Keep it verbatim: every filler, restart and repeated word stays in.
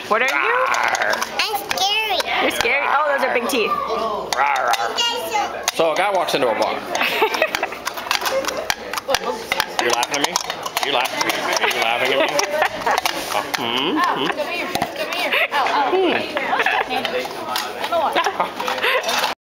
What are you? I'm scary. You're scary? Oh, those are big teeth. So a guy walks into a bar. You're laughing at me? You're laughing at me? Are you laughing at me? Oh, hmm? Hmm? Come here. Come here. Ow, ow. Hmm.